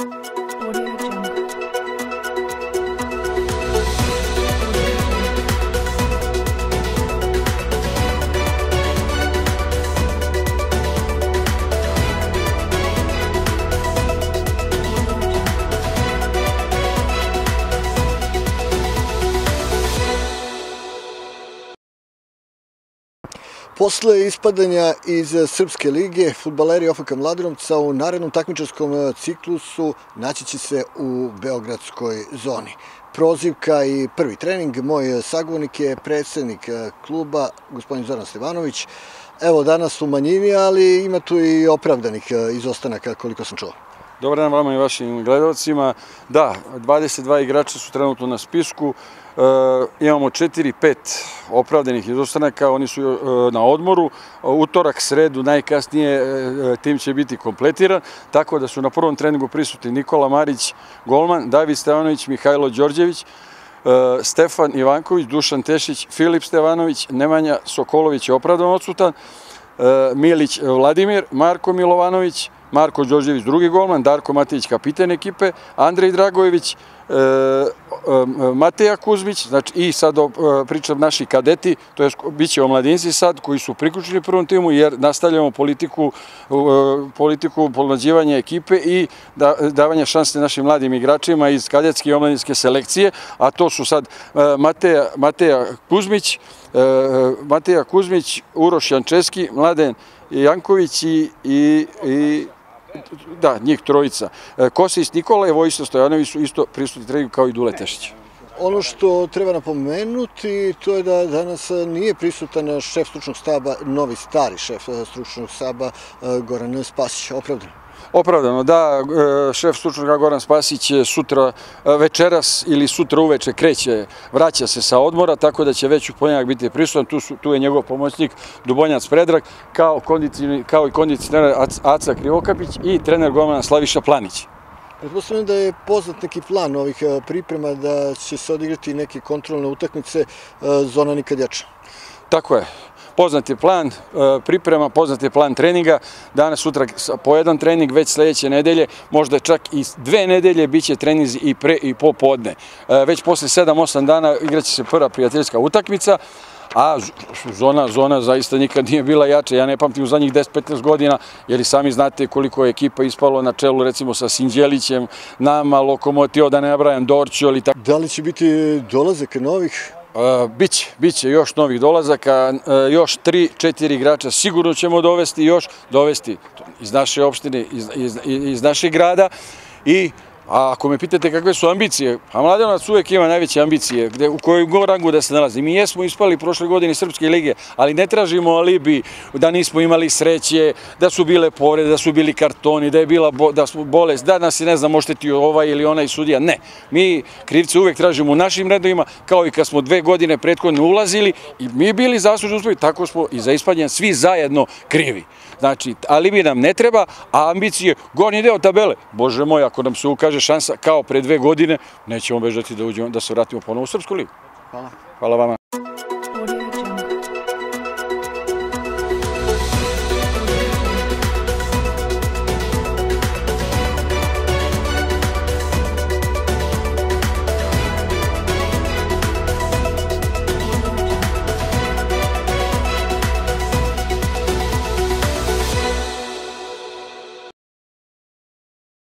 Audio Jungle. Posle ispadanja iz Srpske lige, fudbaleri OFK Mladenovca u narednom takmičarskom ciklusu naći će se u beogradskoj zoni. Prozivka i prvi trening. Moj sagovornik je predsednik kluba, gospodin Zoran Stevanović. Evo, danas u manjini, ali ima tu i opravdanih izostanaka, koliko sam čuo. Dobar dan vama i vašim gledalcima. Da, 22 igrača su trenutno na spisku. Imamo 4-5 opravdanih izostanaka, oni su na odmoru. Utorak, sredu, najkasnije tim će biti kompletiran, tako da su na prvom treningu prisutni Nikola Marić, golman, David Stevanović, Mihajlo Đorđević, Stefan Ivanković, Dušan Tešić, Filip Stevanović, Nemanja Sokolović je opravdano odsutan, Milić Vladimir, Marko Milovanović, Marko Đorđević drugi golman, Darko Matejić kapitan ekipe, Andrej Dragojević, Mateja Kuzmić, znači i sad pričam naši kadeti, to je bit će omladinci sad koji su priključeni prvom timu jer nastavljamo politiku pomlađivanja ekipe i davanja šanse našim mladim igračima iz kadetske i omladinske selekcije, a to su sad Mateja Kuzmić, Uroš Jančeski, Mladen Janković i da, njih trojica. Kosić Nikola i Vojislav Stojanović su isto prisutni treningu kao i Dule Tešić. Ono što treba napomenuti, to je da danas nije prisutan šef stručnog štaba, novi stari šef stručnog štaba, Goran Spasić. Opravdano? Opravdano, da. Šef stručnog Goran Spasić sutra, večeras ili sutra uveče kreće, vraća se sa odmora, tako da će već u ponedjeljak biti prisutan. Tu je njegov pomoćnik Dubonjac Predrag, kao i kondicioner Aca Krivokapić i trener golmana Slaviša Planić. Pretpostavljam da je poznat neki plan ovih priprema, da će se odigrati neke kontrolne utakmice, zona nikad jača. Tako je. Poznat je plan priprema, poznat je plan treninga. Danas, sutra po jedan trening, već sledeće nedelje, možda čak i 2 nedelje, bit će treninzi i pre i popodne. Već posle 7-8 dana igraće se prva prijateljska utakmica, a zona zaista nikad nije bila jača. Ja ne pamtim u zadnjih 10-15 godina, jer i sami znate koliko je ekipa ispalo na čelu, recimo sa Sinđelićem, nama, Lokomotiv, da ne nabrajam, Dorćol ili tako. Da li će biti dolazak novih? Biće još novih dolazaka, još 3-4 igrača sigurno ćemo dovesti iz naše opštine, iz našeg grada. A ako me pitate kakve su ambicije, a Mladenovac uvek ima najveće ambicije, u kojoj god rangu da se nalazi. Mi jesmo ispali prošle godine Srpske lige, ali ne tražimo alibi da nismo imali sreće, da su bile povrede, da su bili kartoni, da smo bolest, da nas je, ne znam, oštetio ovaj ili onaj sudija. Ne, mi krivce uvek tražimo u našim redovima, kao i kad smo 2 godine prethodne ulazili i mi bili zaslužni uslovi, tako smo i za ispadanje svi zajedno krivi. Znači, alibi nam ne treba, a ambicije, gornji deo tabele, Bože moj, ako nam se ukaže šansa kao pre 2 godine, nećemo bežati da se vratimo ponovo u Srpsku ligu. Hvala. Hvala vama.